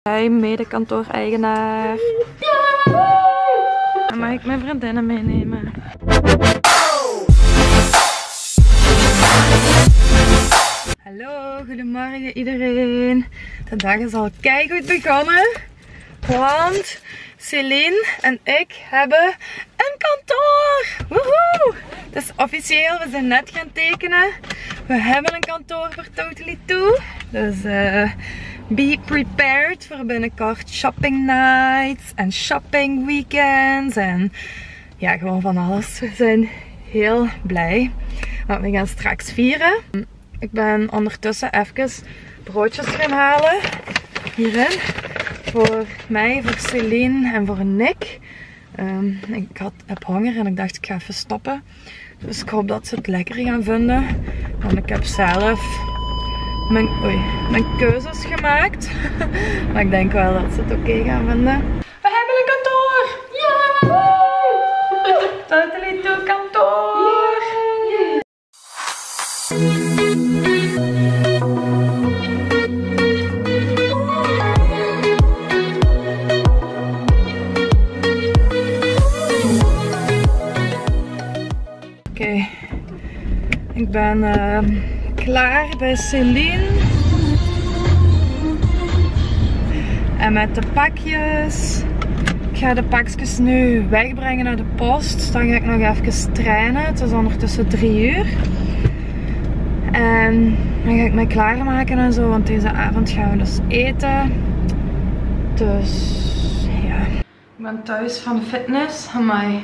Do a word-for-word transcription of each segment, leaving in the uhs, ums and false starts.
Jij mede-kantoor-eigenaar. En mag ik mijn vriendinnen meenemen? Hallo, goedemorgen iedereen. De dag is al keigoed begonnen. Want Celine en ik hebben een kantoor. Woehoe! Het is officieel, we zijn net gaan tekenen. We hebben een kantoor voor Totally Two. Dus uh, be prepared voor binnenkort shopping nights en shopping weekends. En ja, gewoon van alles. We zijn heel blij. Want we gaan straks vieren. Ik ben ondertussen even broodjes gaan halen. Hierin. Voor mij, voor Celine en voor Nick. Um, ik had, heb honger en ik dacht ik ga even stoppen. Dus ik hoop dat ze het lekker gaan vinden. Want ik heb zelf mijn, oei, mijn keuzes gemaakt. Maar ik denk wel dat ze het oké okay gaan vinden. We hebben een kantoor! Ja! Totally Two kantoor! Yeah. Oké, okay. Ik ben uh, klaar bij Celine. En met de pakjes. Ik ga de pakjes nu wegbrengen naar de post. Dan ga ik nog even trainen. Het is ondertussen drie uur. En dan ga ik mij klaarmaken en zo. Want deze avond gaan we dus eten. Dus ja. Ik ben thuis van de fitness. Amai.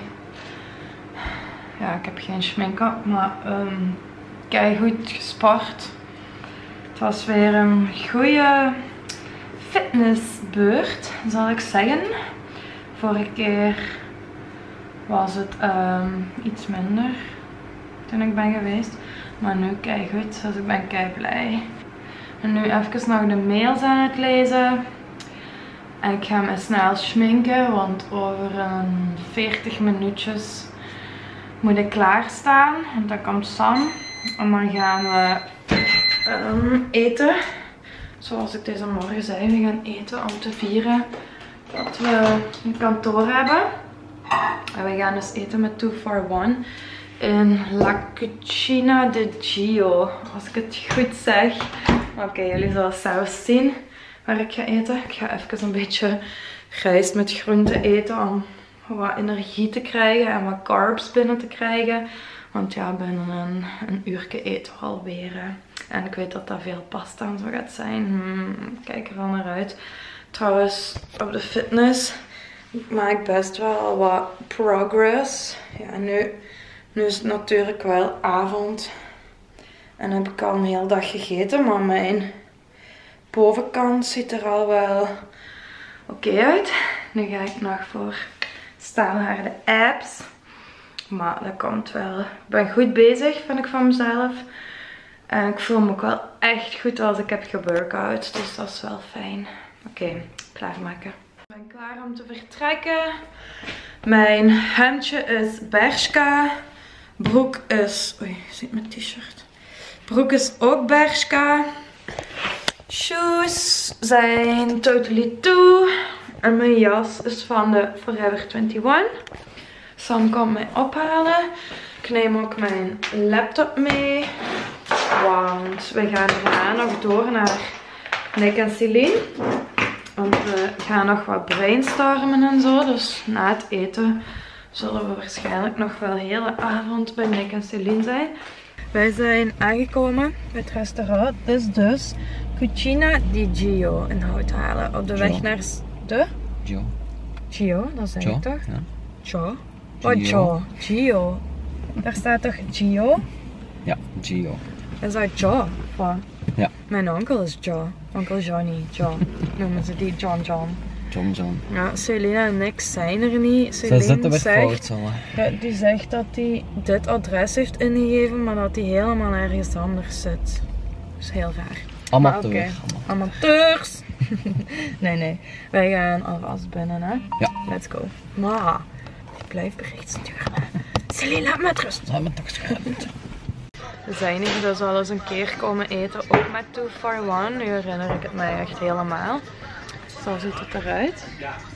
Ja, ik heb geen schmink op, maar um, keigoed gesport. Het was weer een goede fitnessbeurt, zal ik zeggen. Vorige keer was het um, iets minder toen ik ben geweest. Maar nu keigoed, dus ik ben kei blij. En nu even nog de mails aan het lezen. En ik ga me snel schminken, want over een veertig minuutjes moet ik klaarstaan, want dan komt Sam en dan gaan we um, eten. Zoals ik deze morgen zei, we gaan eten om te vieren dat we een kantoor hebben. En we gaan dus eten met two for one in La Cucina di Gio, als ik het goed zeg. Oké, okay, jullie zullen zelf zien waar ik ga eten. Ik ga even een beetje rijst met groenten eten om wat energie te krijgen en wat carbs binnen te krijgen. Want ja, binnen een, een uurtje eten we alweer. En ik weet dat dat veel pasta en zo gaat zijn. Hmm, kijk er wel naar uit. Trouwens, op de fitness maak ik best wel wat progress. Ja, nu, nu is het natuurlijk wel avond. En heb ik al een hele dag gegeten. Maar mijn bovenkant ziet er al wel oké okay uit. Nu ga ik nog voor staalharde abs. Maar dat komt wel. Ik ben goed bezig, vind ik van mezelf. En ik voel me ook wel echt goed als ik heb geworkout. Dus dat is wel fijn. Oké, okay, klaarmaken. Ik ben klaar om te vertrekken. Mijn hemdje is Bershka. Broek is... Oei, ziet mijn t-shirt. Broek is ook Bershka. Shoes zijn Totally Two. En mijn jas is van de Forever eenentwintig. Sam komt mij ophalen. Ik neem ook mijn laptop mee. Want we gaan daarna nog door naar Nick en Celine. Want we gaan nog wat brainstormen en zo. Dus na het eten zullen we waarschijnlijk nog wel de hele avond bij Nick en Celine zijn. Wij zijn aangekomen bij het restaurant. Dit is dus Cucina di Gio in Houthalen. Op de weg naar de... Gio. Gio, dat zei ik toch? Ja. Gio. Wat Gio? Gio. Daar staat toch Gio? Ja, Gio. Is dat Gio? Wat? Ja. Mijn onkel is Gio. Onkel Johnny. John. Noemen ze die John John. John John. Ja, Celine en ik zijn er niet. Ze zitten weer zegt, fout, ja, die zegt dat hij dit adres heeft ingegeven, maar dat hij helemaal ergens anders zit. Dat is heel raar. Amateur. Okay. Amateurs! nee, nee. Wij gaan alvast binnen, hè? Ja. Let's go. Maar, ik blijf bericht sturen. Celine, laat me met rust. Laat me toch schrijven. We zijn hier dus al eens een keer komen eten, ook met two for one. Nu herinner ik het mij echt helemaal. Zo ziet het eruit.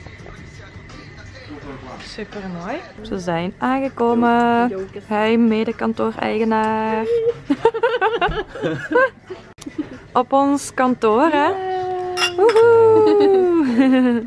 Super mooi. Ze zijn aangekomen. Hij, mede-kantoor-eigenaar. Op ons kantoor, hè? Woehoe!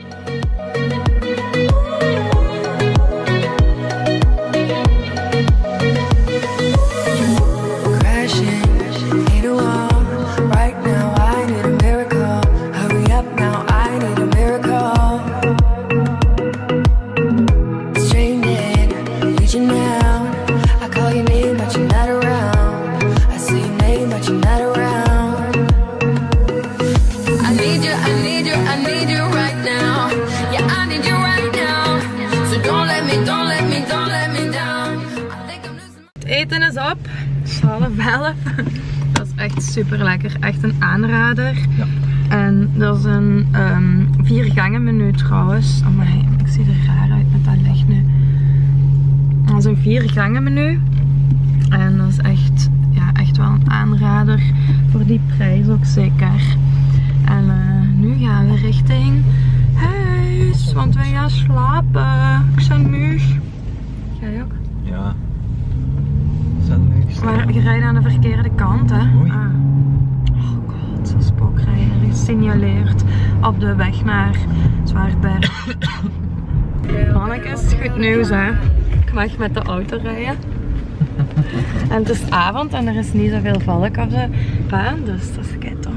Eten is op. Het is half elf. Dat is echt super lekker. Echt een aanrader. Ja. En dat is een um, vier gangen menu trouwens. Amai, ik zie er raar uit met dat licht nu. Dat is een vier gangen menu. En dat is echt, ja, echt wel een aanrader. Voor die prijs ook zeker. En uh, nu gaan we richting huis. Want wij gaan slapen. Ik ben moe. Jij ook? Ja. Maar je rijdt aan de verkeerde kant, hè? Ah. Oh god, spookrijder gesignaleerd op de weg naar Zwaardberg. Mannekes, goed nieuws, hè? Ik mag met de auto rijden. En het is avond en er is niet zoveel volk op de baan, dus dat is kei tof.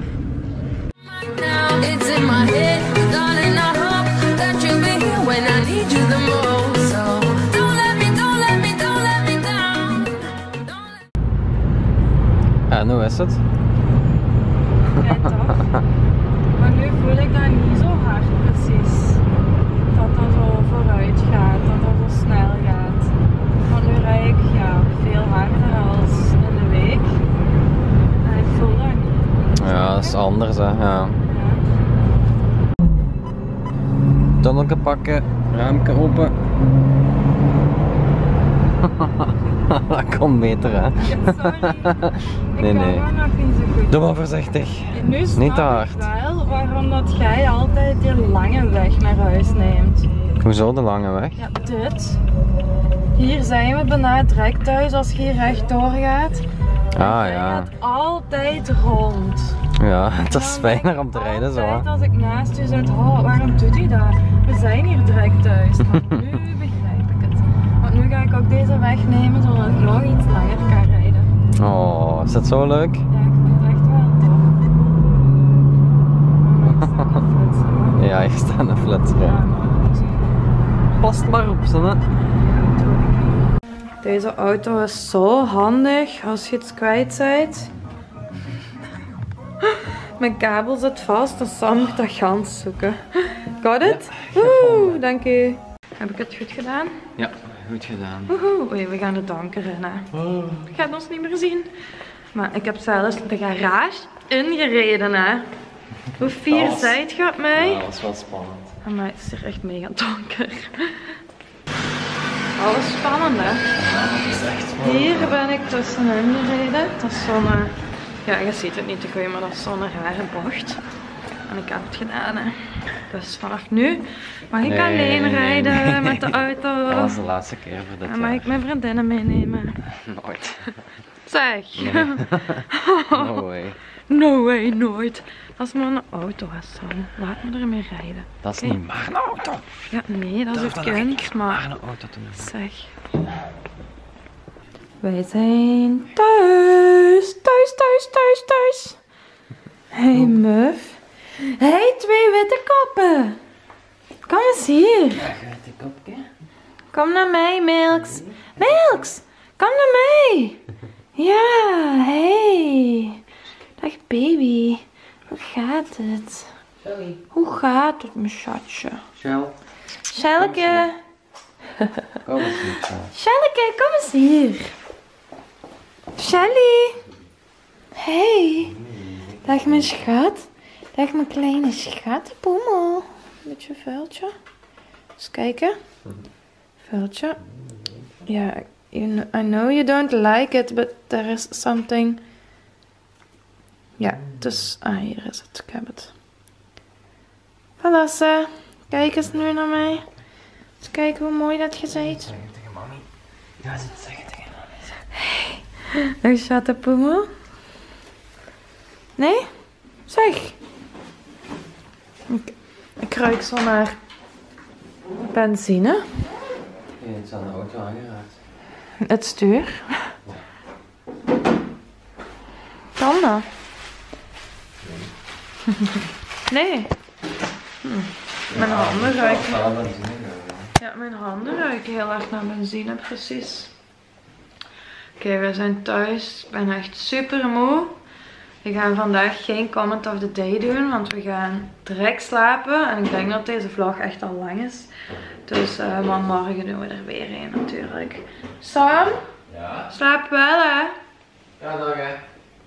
En hoe is het? Kijk toch? Maar nu voel ik dat niet zo hard precies. Dat dat zo vooruit gaat, dat dat zo snel gaat. Want nu rijd ik ja, veel harder als in de week. En ik voel dat niet. Ja, dat is anders, hè. Ja. Ja. Tunnelke pakken, raamke open. Dat komt beter, hè? Ja, sorry. Ik nee, kan nee. gewoon nog niet zo goed. Doe maar voorzichtig. En nu snap niet te ik hard. wel waarom dat jij altijd die lange weg naar huis neemt. Hoezo de lange weg? Ja, dit. Hier zijn we bijna direct thuis als je hier rechtdoor gaat. Ah Jij ja. gaat altijd rond. Ja, het is fijner om te rijden zo, hè. Altijd als ik naast u zit, oh, waarom doet hij dat? We zijn hier direct thuis. Maar nu begrijp ik het. Want nu ga ik ook deze weg nemen zodat ik nog iets langer kan rijden. Oh, is dat zo leuk? Ja, ik vind het echt wel tof. Maar ik sta aan het flitsen, hè. Ja, hier staan de flitsen. Ja, maar goed. Past maar op, ze, hè. Deze auto is zo handig als je iets kwijt bent. Mijn kabel zit vast, dus Sam moet dat gans zoeken. Got it? Ja, Woehoe, dank u. Heb ik het goed gedaan? Ja, goed gedaan. Woehoe. Oei, we gaan de donker in, hè. Oh. Je gaat ons niet meer zien. Maar ik heb zelfs de garage ingereden, hè. Hoe fier was... zijt je op mij? Ja, dat was wel spannend. Maar het is hier echt mega donker. Alles spannend, hè. Ja, dat is echt spannend. Hier ben ik tussenin gereden. Dat is zo'n... Ja, je ziet het niet te goed, maar dat is zo'n rare bocht. En ik heb het gedaan, hè. Dus vanaf nu mag ik Nee, alleen nee, rijden nee. met de auto. Dat was de laatste keer voor dit En mag jaar. ik mijn vriendinnen meenemen? Nooit. Zeg. Nee. No way. No way, nooit. Dat is maar een auto, Hassan. Laat me ermee rijden. Dat is Oké? niet maar een auto. Ja, nee, dat is Durf het dat kind, echt maar... maar een auto te noemen. Zeg. Wij zijn thuis. Thuis, thuis, thuis, thuis. Hey, muf. Hey, twee witte koppen. Kom eens hier. Witte kopje. Kom naar mij, Milks. Milks, kom naar mij. Ja, hey. Dag, baby. Hoe gaat het? Sorry. Hoe gaat het, mijn schatje? Shell. Shelleke. Kom eens hier, Shell. Shelleke, kom eens hier. Shelly. Hey. Dag mijn schat. Dag mijn kleine schattenpoemel. Beetje vuiltje. Eens kijken. Vuiltje. Ja, you know, I know you don't like it, but there is something. Ja, dus... Ah, hier is het. Ik heb het. Voilà. Lasse, kijk eens nu naar mij. Eens kijken hoe mooi dat je bent. Zeggen tegen mami. Ga zitten zeggen tegen mami. Hey, dag chattepoemel. Nee? Zeg. Ik, ik ruik zo naar benzine. Je hebt aan de auto aangeraakt. Het stuur. Kan dat? Nee. Hm. Mijn handen ruiken. Ja, mijn handen ruiken heel erg naar benzine, precies. Oké, okay, we zijn thuis. Ik ben echt super moe. We gaan vandaag geen comment of the day doen, want we gaan direct slapen. En ik denk dat deze vlog echt al lang is. Dus uh, maar morgen doen we er weer een natuurlijk. Sam? Ja? Slaap wel, hè? Ja, dag hè.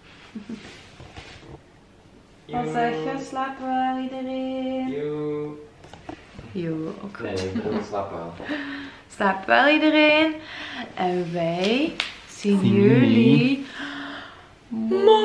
Wat zeg je? Slaap wel iedereen? Joe. Jo, ook goed. Nee, ik wil slapen wel. Slaap wel iedereen. En wij zien Zien jullie morgen.